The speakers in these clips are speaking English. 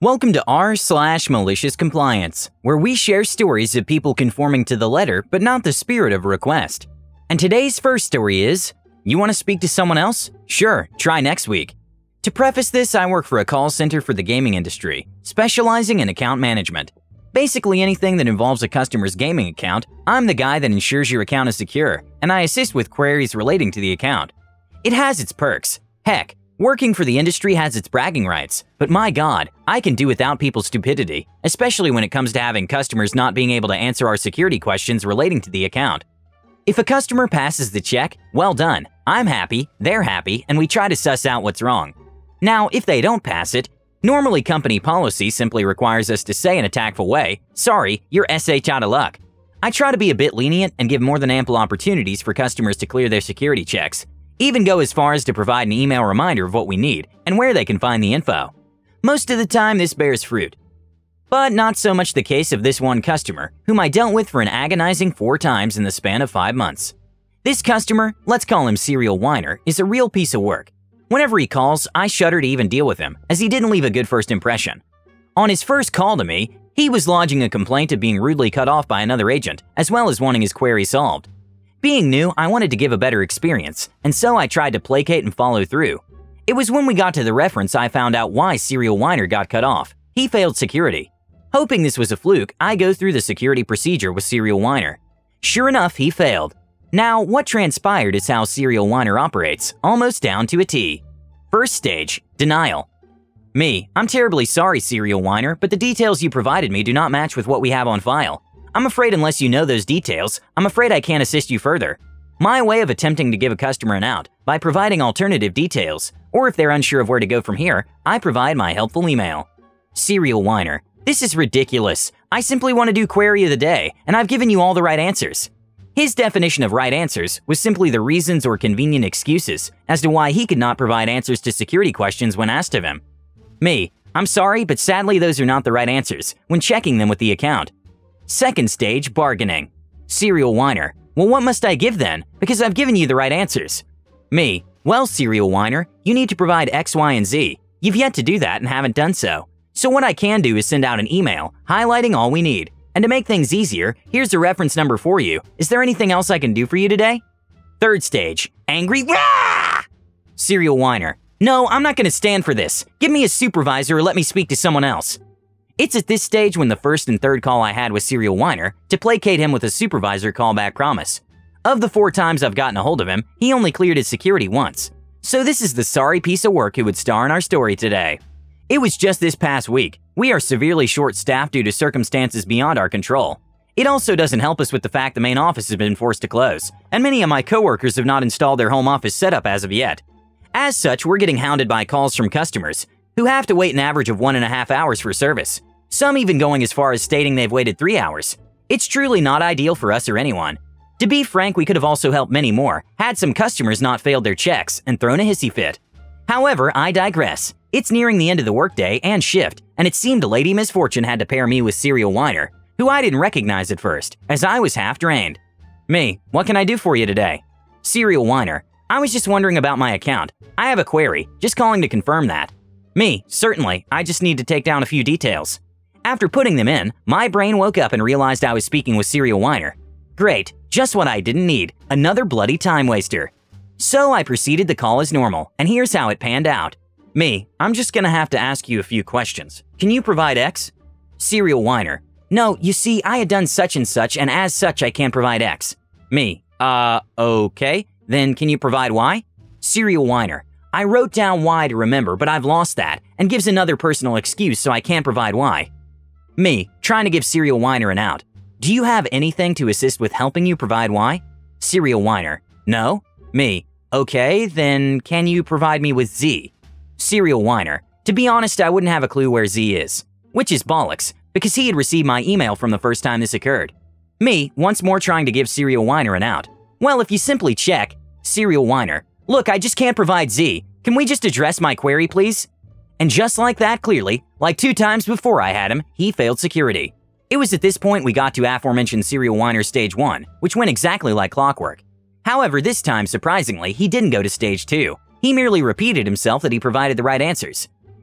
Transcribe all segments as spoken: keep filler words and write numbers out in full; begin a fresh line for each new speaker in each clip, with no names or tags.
Welcome to r slash malicious compliance, where we share stories of people conforming to the letter but not the spirit of a request. And today's first story is, you want to speak to someone else? Sure, try next week. To preface this, I work for a call center for the gaming industry, specializing in account management. Basically anything that involves a customer's gaming account, I'm the guy that ensures your account is secure, and I assist with queries relating to the account. It has its perks. Heck, working for the industry has its bragging rights, but my god, I can do without people's stupidity, especially when it comes to having customers not being able to answer our security questions relating to the account. If a customer passes the check, well done. I'm happy, they're happy, and we try to suss out what's wrong. Now, if they don't pass it, normally company policy simply requires us to say in a tactful way, sorry, you're S H out of luck. I try to be a bit lenient and give more than ample opportunities for customers to clear their security checks. Even go as far as to provide an email reminder of what we need and where they can find the info. Most of the time, this bears fruit. But not so much the case of this one customer, whom I dealt with for an agonizing four times in the span of five months. This customer, let's call him Serial Whiner, is a real piece of work. Whenever he calls, I shudder to even deal with him, as he didn't leave a good first impression. On his first call to me, he was lodging a complaint of being rudely cut off by another agent, as well as wanting his query solved. Being new, I wanted to give a better experience, and so I tried to placate and follow through. It was when we got to the reference I found out why Serial Whiner got cut off. He failed security. Hoping this was a fluke, I go through the security procedure with Serial Whiner. Sure enough, he failed. Now, what transpired is how Serial Whiner operates, almost down to a T. First stage, denial. Me, I'm terribly sorry, Serial Whiner, but the details you provided me do not match with what we have on file. I'm afraid unless you know those details, I'm afraid I can't assist you further. My way of attempting to give a customer an out, by providing alternative details, or if they're unsure of where to go from here, I provide my helpful email. Serial Whiner, this is ridiculous. I simply want to do query of the day, and I've given you all the right answers. His definition of right answers was simply the reasons or convenient excuses as to why he could not provide answers to security questions when asked of him. Me, I'm sorry, but sadly those are not the right answers when checking them with the account. Second stage, bargaining. Serial Whiner, well, what must I give then? Because I've given you the right answers. Me, well, Serial Whiner, you need to provide X, Y, and Z. You've yet to do that and haven't done so. So what I can do is send out an email highlighting all we need. And to make things easier, here's a reference number for you. Is there anything else I can do for you today? Third stage, angry. Rah! Serial Whiner, no, I'm not going to stand for this. Give me a supervisor or let me speak to someone else. It's at this stage when the first and third call I had with Serial Whiner to placate him with a supervisor callback promise. Of the four times I've gotten a hold of him, he only cleared his security once. So this is the sorry piece of work who would star in our story today. It was just this past week. We are severely short-staffed due to circumstances beyond our control. It also doesn't help us with the fact the main office has been forced to close, and many of my coworkers have not installed their home office setup as of yet. As such, we're getting hounded by calls from customers, who have to wait an average of one and a half hours for service, some even going as far as stating they've waited three hours. It's truly not ideal for us or anyone. To be frank, we could have also helped many more, had some customers not failed their checks and thrown a hissy fit. However, I digress. It's nearing the end of the workday and shift, and it seemed a lady misfortune had to pair me with Serial Whiner, who I didn't recognize at first, as I was half drained. Me, what can I do for you today? Serial Whiner, I was just wondering about my account. I have a query, just calling to confirm that. Me, certainly, I just need to take down a few details. After putting them in, my brain woke up and realized I was speaking with Serial Whiner. Great, just what I didn't need, another bloody time waster. So I proceeded to call as normal, and here's how it panned out. Me, I'm just gonna have to ask you a few questions. Can you provide X? Serial Whiner, no, you see, I had done such and such, and as such I can't provide X. Me, uh, okay, then can you provide Y? Serial Whiner, I wrote down Y to remember, but I've lost that, and gives another personal excuse so I can't provide Y. Me, trying to give Serial Whiner an out. Do you have anything to assist with helping you provide Y? Serial Whiner, no. Me, okay, then can you provide me with Z? Serial Whiner, to be honest, I wouldn't have a clue where Z is. Which is bollocks, because he had received my email from the first time this occurred. Me, once more trying to give Serial Whiner an out. Well, if you simply check, Serial Whiner, look, I just can't provide Z. Can we just address my query, please? And just like that, clearly, like two times before I had him, he failed security. It was at this point we got to aforementioned Serial Whiner Stage one, which went exactly like clockwork. However, this time, surprisingly, he didn't go to Stage two. He merely repeated himself that he provided the right answers.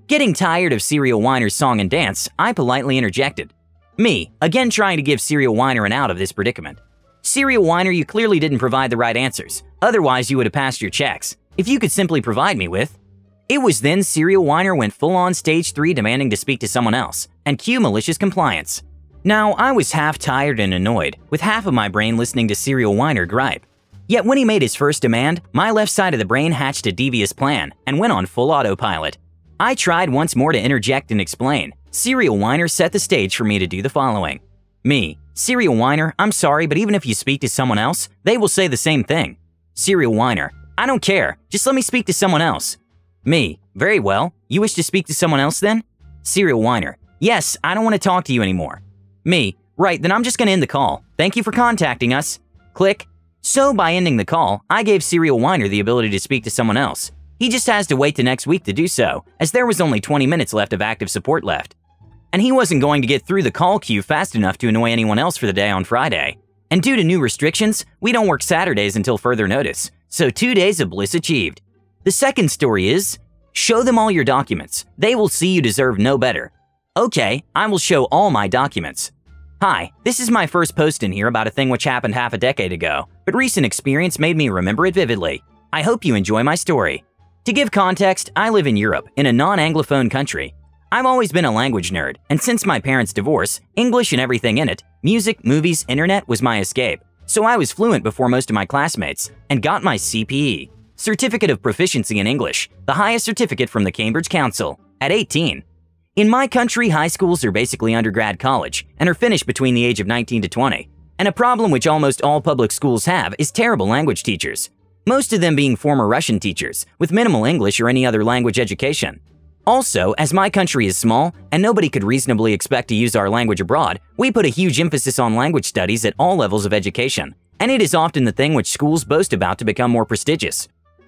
Getting tired of Serial Whiner's song and dance, I politely interjected. Me, again trying to give Serial Whiner an out of this predicament. Serial Whiner, you clearly didn't provide the right answers. Otherwise, you would have passed your checks. If you could simply provide me with. It was then Serial Whiner went full on stage three demanding to speak to someone else, and cue malicious compliance. Now, I was half tired and annoyed, with half of my brain listening to Serial Whiner gripe. Yet when he made his first demand, my left side of the brain hatched a devious plan and went on full autopilot. I tried once more to interject and explain. Serial Whiner set the stage for me to do the following. Me, Serial Whiner, I'm sorry, but even if you speak to someone else, they will say the same thing. Serial Whiner, I don't care, just let me speak to someone else. Me, very well, you wish to speak to someone else then? Serial Whiner, yes, I don't want to talk to you anymore. Me, right, then I'm just gonna end the call. Thank you for contacting us. Click. So by ending the call, I gave Serial Whiner the ability to speak to someone else. He just has to wait the next week to do so, as there was only twenty minutes left of active support left. And he wasn't going to get through the call queue fast enough to annoy anyone else for the day on Friday. And due to new restrictions, we don't work Saturdays until further notice, so two days of bliss achieved. The second story is, show them all your documents. They will see you deserve no better. Okay, I will show all my documents. Hi, this is my first post in here about a thing which happened half a decade ago, but recent experience made me remember it vividly. I hope you enjoy my story. To give context, I live in Europe, in a non-Anglophone country. I've always been a language nerd, and since my parents' divorce, English and everything in it, music, movies, internet was my escape. So I was fluent before most of my classmates, and got my C P E, Certificate of Proficiency in English, the highest certificate from the Cambridge Council, at eighteen. In my country, high schools are basically undergrad college, and are finished between the age of nineteen to twenty. And a problem which almost all public schools have is terrible language teachers. Most of them being former Russian teachers, with minimal English or any other language education. Also, as my country is small, and nobody could reasonably expect to use our language abroad, we put a huge emphasis on language studies at all levels of education, and it is often the thing which schools boast about to become more prestigious.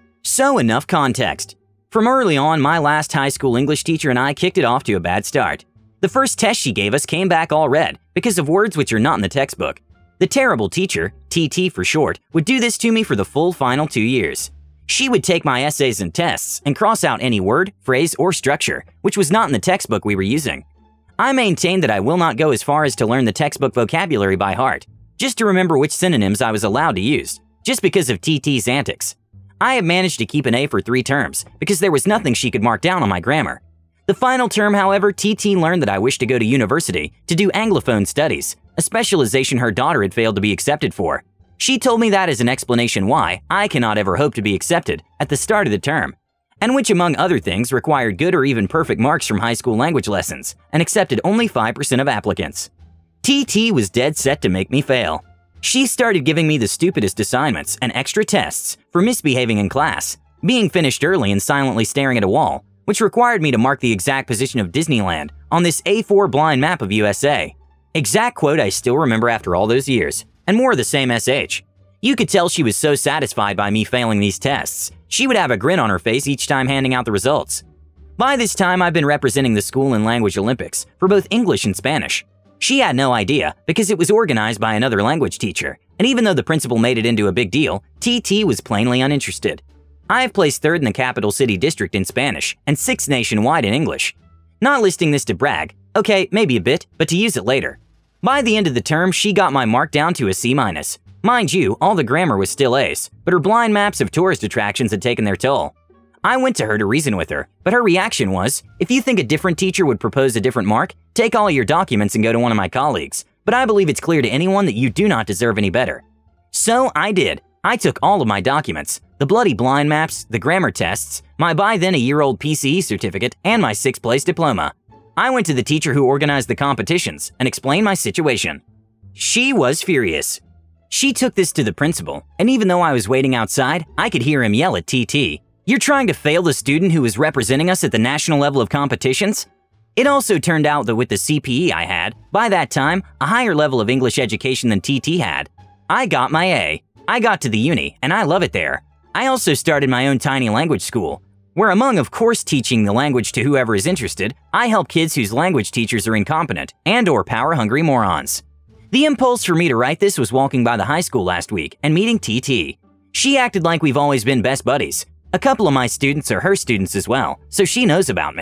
So enough context. From early on, my last high school English teacher and I kicked it off to a bad start. The first test she gave us came back all red, because of words which are not in the textbook. The terrible teacher, T T for short, would do this to me for the full final two years. She would take my essays and tests and cross out any word, phrase, or structure, which was not in the textbook we were using. I maintain that I will not go as far as to learn the textbook vocabulary by heart, just to remember which synonyms I was allowed to use, just because of T T's antics. I have managed to keep an A for three terms, because there was nothing she could mark down on my grammar. The final term, however, T T learned that I wished to go to university to do Anglophone studies, a specialization her daughter had failed to be accepted for. She told me that as an explanation why I cannot ever hope to be accepted at the start of the term, and which among other things required good or even perfect marks from high school language lessons, and accepted only five percent of applicants. T T was dead set to make me fail. She started giving me the stupidest assignments and extra tests for misbehaving in class, being finished early and silently staring at a wall, which required me to mark the exact position of Disneyland on this A four blind map of U S A. Exact quote I still remember after all those years, and more of the same S H. You could tell she was so satisfied by me failing these tests, she would have a grin on her face each time handing out the results. By this time, I've been representing the school in Language Olympics for both English and Spanish. She had no idea because it was organized by another language teacher, and even though the principal made it into a big deal, T T was plainly uninterested. I have placed third in the capital city district in Spanish and sixth nationwide in English. Not listing this to brag, okay, maybe a bit, but to use it later. By the end of the term, she got my mark down to a C minus. Mind you, all the grammar was still A's, but her blind maps of tourist attractions had taken their toll. I went to her to reason with her, but her reaction was, if you think a different teacher would propose a different mark, take all your documents and go to one of my colleagues, but I believe it's clear to anyone that you do not deserve any better. So I did. I took all of my documents, the bloody blind maps, the grammar tests, my by then a year old P C E certificate, and my sixth place diploma. I went to the teacher who organized the competitions and explained my situation. She was furious. She took this to the principal, and even though I was waiting outside, I could hear him yell at T T, "You're trying to fail the student who is representing us at the national level of competitions?" It also turned out that with the C P E I had, by that time, a higher level of English education than T T had. I got my A. I got to the uni, and I love it there. I also started my own tiny language school, where among, of course, teaching the language to whoever is interested, I help kids whose language teachers are incompetent and or power-hungry morons. The impulse for me to write this was walking by the high school last week and meeting T T. She acted like we've always been best buddies. A couple of my students are her students as well, so she knows about me.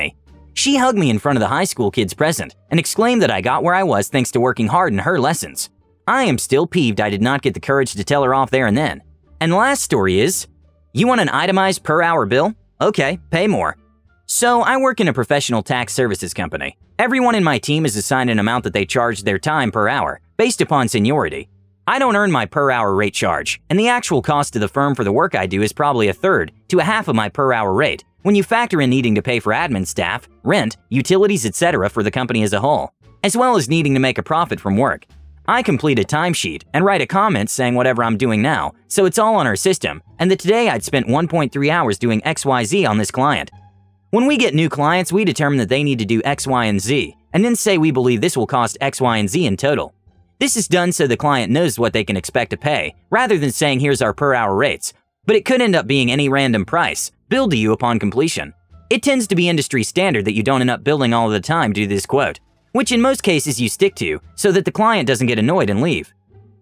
She hugged me in front of the high school kids present and exclaimed that I got where I was thanks to working hard in her lessons. I am still peeved I did not get the courage to tell her off there and then. And the last story is, you want an itemized per hour bill? Okay, pay more. So I work in a professional tax services company. Everyone in my team is assigned an amount that they charge their time per hour, based upon seniority. I don't earn my per hour rate charge, and the actual cost to the firm for the work I do is probably a third to a half of my per hour rate when you factor in needing to pay for admin staff, rent, utilities, et cetera for the company as a whole, as well as needing to make a profit from work. I complete a timesheet and write a comment saying whatever I'm doing now, so it's all on our system, and that today I'd spent one point three hours doing X Y Z on this client. When we get new clients, we determine that they need to do X, Y, and Z, and then say we believe this will cost X, Y, and Z in total. This is done so the client knows what they can expect to pay, rather than saying here's our per hour rates, but it could end up being any random price, billed to you upon completion. It tends to be industry standard that you don't end up billing all of the time due to this quote, which in most cases you stick to so that the client doesn't get annoyed and leave.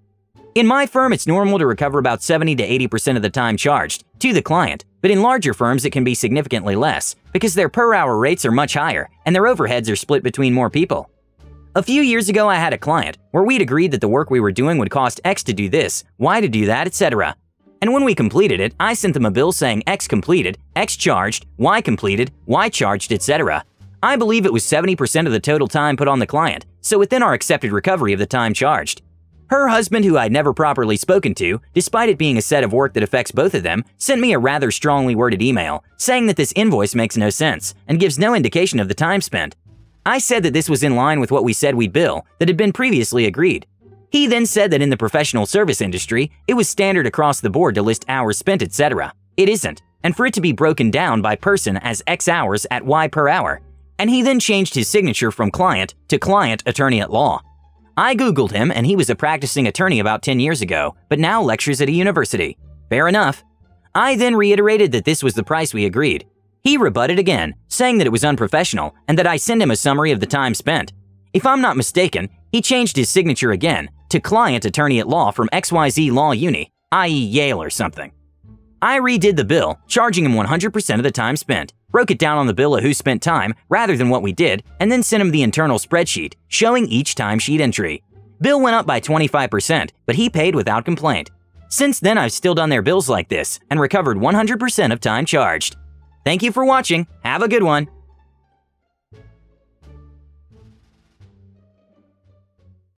In my firm, it's normal to recover about seventy to eighty percent of the time charged to the client, but in larger firms it can be significantly less because their per hour rates are much higher and their overheads are split between more people. A few years ago I had a client where we'd agreed that the work we were doing would cost X to do this, Y to do that, et cetera. And when we completed it, I sent them a bill saying X completed, X charged, Y completed, Y charged, et cetera. I believe it was seventy percent of the total time put on the client, so within our accepted recovery of the time charged. Her husband, who I'd never properly spoken to, despite it being a set of work that affects both of them, sent me a rather strongly worded email saying that this invoice makes no sense and gives no indication of the time spent. I said that this was in line with what we said we'd bill that had been previously agreed. He then said that in the professional service industry, it was standard across the board to list hours spent, et cetera. It isn't, and for it to be broken down by person as X hours at Y per hour. And he then changed his signature from client to client attorney at law. I googled him and he was a practicing attorney about ten years ago, but now lectures at a university. Fair enough. I then reiterated that this was the price we agreed. He rebutted again, saying that it was unprofessional and that I send him a summary of the time spent. If I'm not mistaken, he changed his signature again to client attorney at law from X Y Z Law Uni, that is Yale or something. I redid the bill, charging him one hundred percent of the time spent, broke it down on the bill of who spent time rather than what we did, and then sent him the internal spreadsheet showing each timesheet entry. Bill went up by twenty-five percent, but he paid without complaint. Since then, I've still done their bills like this and recovered one hundred percent of time charged. Thank you for watching. Have a good one.